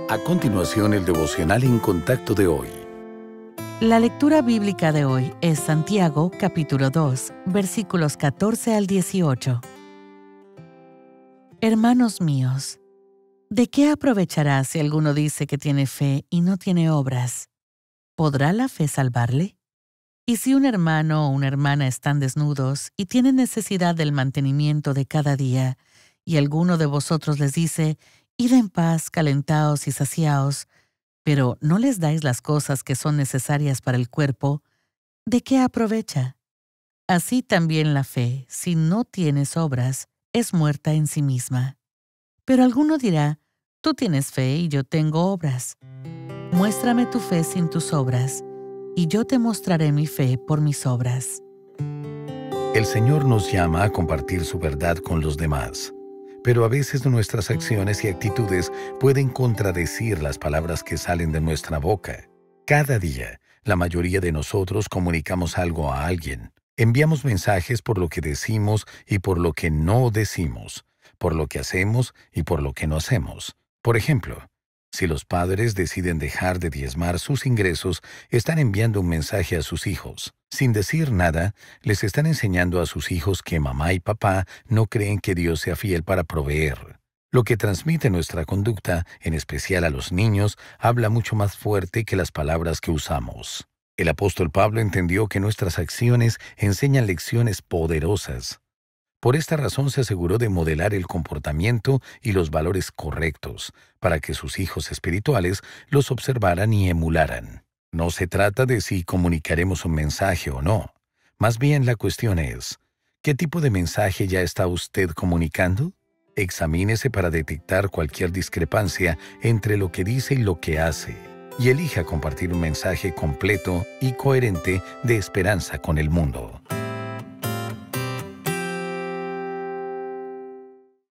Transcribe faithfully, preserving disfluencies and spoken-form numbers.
A continuación, el devocional en contacto de hoy. La lectura bíblica de hoy es Santiago, capítulo dos, versículos catorce al dieciocho. Hermanos míos, ¿de qué aprovechará si alguno dice que tiene fe y no tiene obras? ¿Podrá la fe salvarle? Y si un hermano o una hermana están desnudos y tienen necesidad del mantenimiento de cada día, y alguno de vosotros les dice, id en paz, calentaos y saciaos, pero no les dais las cosas que son necesarias para el cuerpo, ¿de qué aprovecha? Así también la fe, si no tienes obras, es muerta en sí misma. Pero alguno dirá, tú tienes fe y yo tengo obras. Muéstrame tu fe sin tus obras, y yo te mostraré mi fe por mis obras. El Señor nos llama a compartir su verdad con los demás, pero a veces nuestras acciones y actitudes pueden contradecir las palabras que salen de nuestra boca. Cada día, la mayoría de nosotros comunicamos algo a alguien. Enviamos mensajes por lo que decimos y por lo que no decimos, por lo que hacemos y por lo que no hacemos. Por ejemplo, si los padres deciden dejar de diezmar sus ingresos, están enviando un mensaje a sus hijos. Sin decir nada, les están enseñando a sus hijos que mamá y papá no creen que Dios sea fiel para proveer. Lo que transmite nuestra conducta, en especial a los niños, habla mucho más fuerte que las palabras que usamos. El apóstol Pablo entendió que nuestras acciones enseñan lecciones poderosas. Por esta razón se aseguró de modelar el comportamiento y los valores correctos, para que sus hijos espirituales los observaran y emularan. No se trata de si comunicaremos un mensaje o no. Más bien la cuestión es, ¿qué tipo de mensaje ya está usted comunicando? Examínese para detectar cualquier discrepancia entre lo que dice y lo que hace, y elija compartir un mensaje completo y coherente de esperanza con el mundo.